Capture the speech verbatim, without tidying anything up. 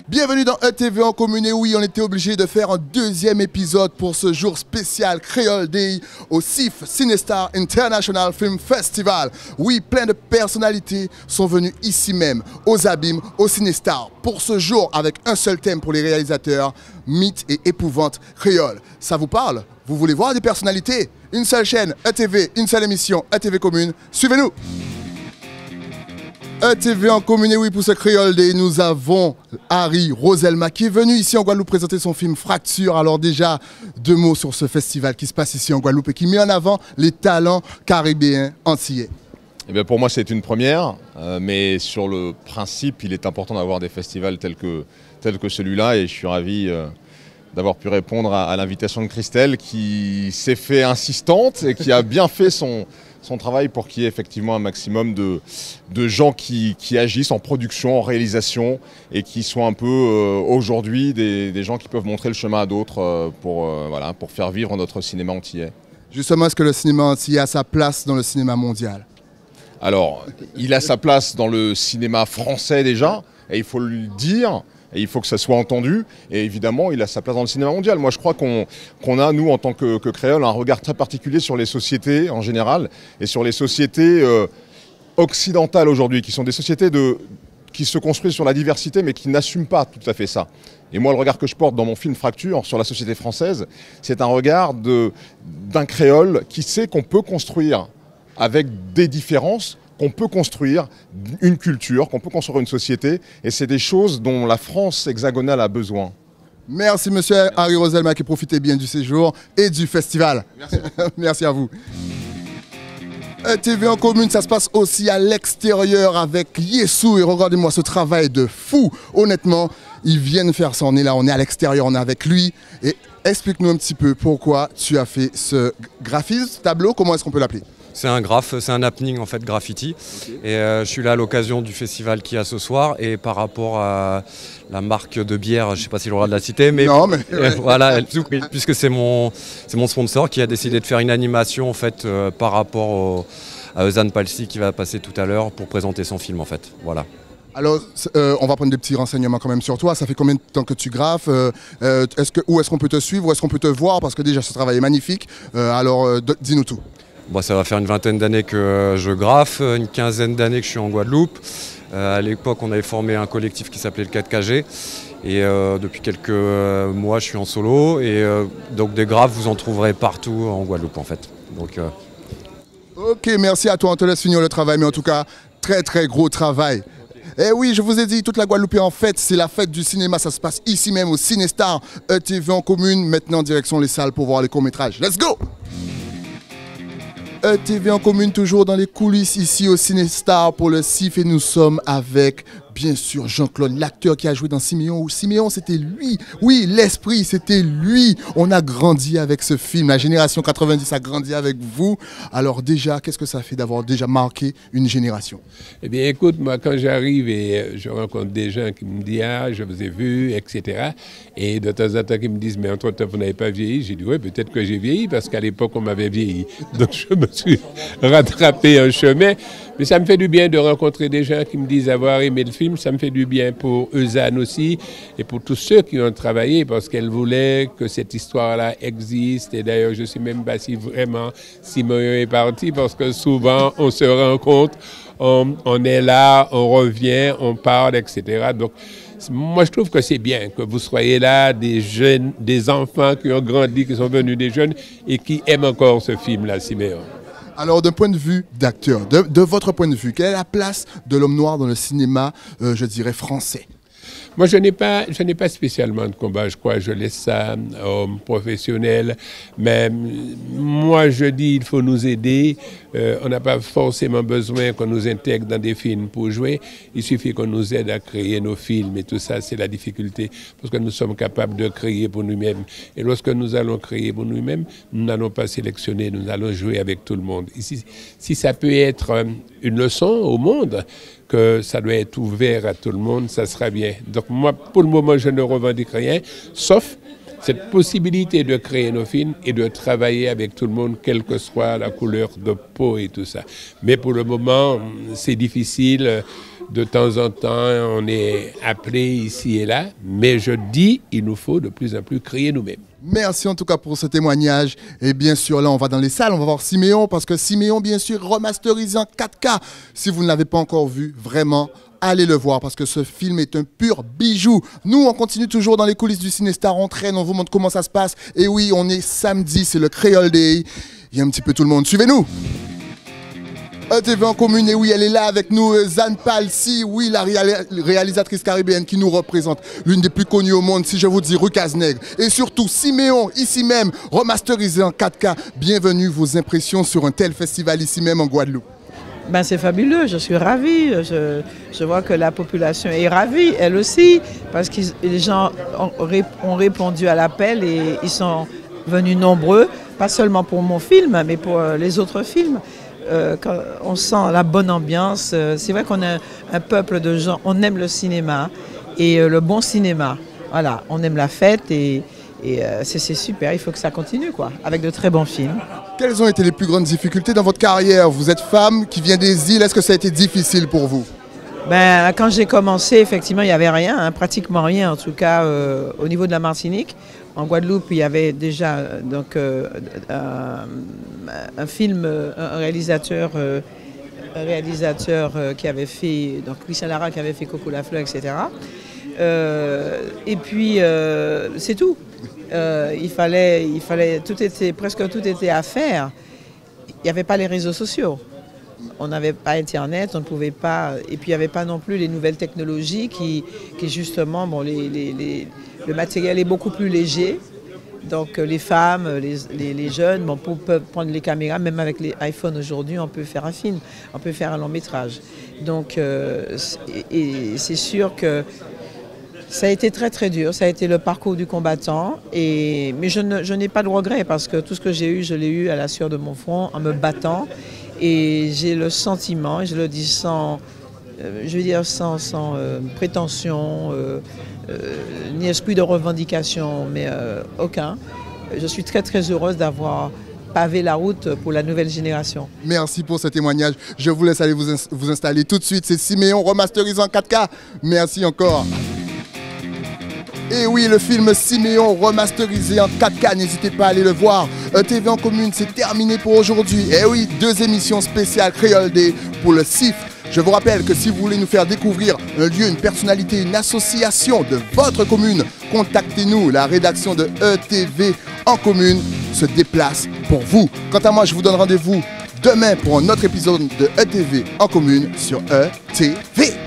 Bienvenue dans E T V en commune. Et oui, on était obligé de faire un deuxième épisode pour ce jour spécial Creole Day au C I F Cinestar International Film Festival. Oui, plein de personnalités sont venues ici même, aux Abîmes, au Cinestar, pour ce jour avec un seul thème pour les réalisateurs, mythes et épouvantes créoles. Ça vous parle? Vous voulez voir des personnalités? Une seule chaîne, E T V, une seule émission, E T V Commune. Suivez-nous! E T V en commune, et oui, pour ce Creole Day, nous avons Harry Roselma qui est venu ici en Guadeloupe présenter son film Fracture. Alors déjà, deux mots sur ce festival qui se passe ici en Guadeloupe et qui met en avant les talents caribéens antillais. Eh bien pour moi, c'est une première, euh, mais sur le principe, il est important d'avoir des festivals tels que, tels que celui-là, et je suis ravi euh, d'avoir pu répondre à, à l'invitation de Christelle qui s'est fait insistante et qui a bien fait son... son travail pour qu'il y ait effectivement un maximum de, de gens qui, qui agissent en production, en réalisation et qui soient un peu euh, aujourd'hui des, des gens qui peuvent montrer le chemin à d'autres euh, pour, euh, voilà, pour faire vivre notre cinéma antillais. Justement, est-ce que le cinéma antillais a sa place dans le cinéma mondial? Alors, il a sa place dans le cinéma français déjà, et il faut le dire. Et il faut que ça soit entendu, et évidemment, il a sa place dans le cinéma mondial. Moi, je crois qu'on qu'on a, nous, en tant que, que créoles, un regard très particulier sur les sociétés en général, et sur les sociétés euh, occidentales aujourd'hui, qui sont des sociétés de, qui se construisent sur la diversité, mais qui n'assument pas tout à fait ça. Et moi, le regard que je porte dans mon film Fracture sur la société française, c'est un regard d'un créole qui sait qu'on peut construire avec des différences, qu'on peut construire une culture, qu'on peut construire une société, et c'est des choses dont la France hexagonale a besoin. Merci monsieur Merci. Harry Roselma, qui profitez bien du séjour et du festival. Merci, Merci à vous. E T V en commune, ça se passe aussi à l'extérieur avec Yessou, et regardez-moi ce travail de fou. Honnêtement, ils viennent faire ça, on est là, on est à l'extérieur, on est avec lui. Et explique-nous un petit peu pourquoi tu as fait ce graphisme, tableau, comment est-ce qu'on peut l'appeler? C'est un graphe, c'est un happening en fait, graffiti. Okay. Et euh, je suis là à l'occasion du festival qu'il y a ce soir. Et par rapport à la marque de bière, je ne sais pas si j'ai le droit de la citer, mais, non, mais... euh, voilà, puisque c'est mon, c'est mon sponsor qui a décidé de faire une animation en fait, euh, par rapport au, à Eusanne Palsy qui va passer tout à l'heure pour présenter son film en fait. Voilà. Alors, euh, on va prendre des petits renseignements quand même sur toi. Ça fait combien de temps que tu graphes? euh, euh, est-ce que, Où est-ce qu'on peut te suivre? Où est-ce qu'on peut te voir? Parce que déjà, ce travail est magnifique. Euh, alors, euh, dis-nous tout. Bon, ça va faire une vingtaine d'années que je graffe, une quinzaine d'années que je suis en Guadeloupe. Euh, à l'époque, on avait formé un collectif qui s'appelait le quatre K G. Et euh, depuis quelques euh, mois, je suis en solo. Et euh, donc des graphes, vous en trouverez partout en Guadeloupe en fait. Donc, euh... Ok, merci à toi. On te laisse finir le travail. Mais en tout cas, très très gros travail. Eh oui, je vous ai dit, toute la Guadeloupe est en fête, c'est la fête du cinéma, ça se passe ici même au Cinestar, E T V en commune, maintenant direction les salles pour voir les courts-métrages. Let's go! E T V en commune, toujours dans les coulisses ici au Cinestar pour le C I F, et nous sommes avec, bien sûr, Jean-Claude, l'acteur qui a joué dans Siméon. Siméon, c'était lui. Oui, l'esprit, c'était lui. On a grandi avec ce film. La génération quatre-vingt-dix a grandi avec vous. Alors déjà, qu'est-ce que ça fait d'avoir déjà marqué une génération? Eh bien, écoute, moi, quand j'arrive et je rencontre des gens qui me disent « Ah, je vous ai vu, et cetera » Et de temps en temps, qui me disent « Mais entre-temps, vous n'avez pas vieilli ?» J'ai dit « Oui, peut-être que j'ai vieilli, parce qu'à l'époque, on m'avait vieilli. » Donc, je me suis rattrapé un chemin. Mais ça me fait du bien de rencontrer des gens qui me disent avoir aimé le film. Ça me fait du bien pour Eusanne aussi et pour tous ceux qui ont travaillé parce qu'elle voulait que cette histoire-là existe. Et d'ailleurs, je ne sais même pas si vraiment Simon est parti parce que souvent, on se rencontre, on, on est là, on revient, on parle, et cetera. Donc, moi, je trouve que c'est bien que vous soyez là, des jeunes, des enfants qui ont grandi, qui sont venus des jeunes et qui aiment encore ce film-là, Siméon. Alors, d'un point de vue d'acteur, de, de votre point de vue, quelle est la place de l'homme noir dans le cinéma, euh, je dirais, français? Moi, je n'ai pas, je n'ai pas spécialement de combat, je crois, je laisse ça aux professionnels. Mais moi, je dis, il faut nous aider. Euh, on n'a pas forcément besoin qu'on nous intègre dans des films pour jouer. Il suffit qu'on nous aide à créer nos films. Et tout ça, c'est la difficulté. Parce que nous sommes capables de créer pour nous-mêmes. Et lorsque nous allons créer pour nous-mêmes, nous n'allons pas sélectionner, nous allons jouer avec tout le monde. Et si, si ça peut être une leçon au monde, que ça doit être ouvert à tout le monde, ça sera bien. Donc moi, pour le moment, je ne revendique rien, sauf cette possibilité de créer nos films et de travailler avec tout le monde, quelle que soit la couleur de peau et tout ça. Mais pour le moment, c'est difficile. De temps en temps, on est appelé ici et là, mais je dis, il nous faut de plus en plus créer nous-mêmes. Merci en tout cas pour ce témoignage. Et bien sûr, là, on va dans les salles, on va voir Siméon, parce que Siméon, bien sûr, remasterisé en quatre K. Si vous ne l'avez pas encore vu, vraiment, allez le voir, parce que ce film est un pur bijou. Nous, on continue toujours dans les coulisses du Cinestar, on traîne, on vous montre comment ça se passe. Et oui, on est samedi, c'est le Creole Day. Il y a un petit peu tout le monde. Suivez-nous. E T V en commune, et oui, elle est là avec nous, Zane Palsy, oui, la réalisatrice caribéenne qui nous représente, l'une des plus connues au monde, si je vous dis Rucaznègre. Et surtout, Siméon, ici même, remasterisé en quatre K. Bienvenue, vos impressions sur un tel festival ici même en Guadeloupe. Ben, c'est fabuleux, je suis ravie. Je, je vois que la population est ravie, elle aussi, parce que les gens ont, ont répondu à l'appel et ils sont venus nombreux, pas seulement pour mon film, mais pour les autres films. Euh, quand on sent la bonne ambiance. Euh, c'est vrai qu'on a un peuple de gens, on aime le cinéma et euh, le bon cinéma. Voilà, on aime la fête et, et euh, c'est super, il faut que ça continue, quoi, avec de très bons films. Quelles ont été les plus grandes difficultés dans votre carrière? Vous êtes femme qui vient des îles, est-ce que ça a été difficile pour vous? Ben, quand j'ai commencé, effectivement, il n'y avait rien, hein, pratiquement rien, en tout cas euh, au niveau de la Martinique. En Guadeloupe, il y avait déjà donc, euh, un, un film, un réalisateur, euh, un réalisateur euh, qui avait fait, donc Christian Lara qui avait fait Coco la Fleur, et cetera. Euh, et puis, euh, c'est tout. Euh, il fallait, il fallait, tout était, presque tout était à faire. Il n'y avait pas les réseaux sociaux. On n'avait pas Internet, on ne pouvait pas... Et puis il n'y avait pas non plus les nouvelles technologies qui, qui justement, bon, les, les, les, le matériel est beaucoup plus léger. Donc les femmes, les, les, les jeunes, bon, peuvent prendre les caméras, même avec les iPhones aujourd'hui, on peut faire un film, on peut faire un long métrage. Donc euh, et c'est sûr que ça a été très très dur, ça a été le parcours du combattant, et, mais je, ne, je n'ai pas de regrets parce que tout ce que j'ai eu, je l'ai eu à la sueur de mon front, en me battant. Et j'ai le sentiment, et je le dis sans, euh, je veux dire sans, sans euh, prétention, euh, euh, ni esprit de revendication, mais euh, aucun. Je suis très très heureuse d'avoir pavé la route pour la nouvelle génération. Merci pour ce témoignage. Je vous laisse aller vous, ins vous installer tout de suite. C'est Siméon remasterisé en quatre K. Merci encore. Et oui, le film Siméon remasterisé en quatre K, n'hésitez pas à aller le voir. E T V en commune, c'est terminé pour aujourd'hui. Et oui, deux émissions spéciales Creole Day pour le C I F. Je vous rappelle que si vous voulez nous faire découvrir un lieu, une personnalité, une association de votre commune, contactez-nous. La rédaction de E T V en commune se déplace pour vous. Quant à moi, je vous donne rendez-vous demain pour un autre épisode de E T V en commune sur E T V.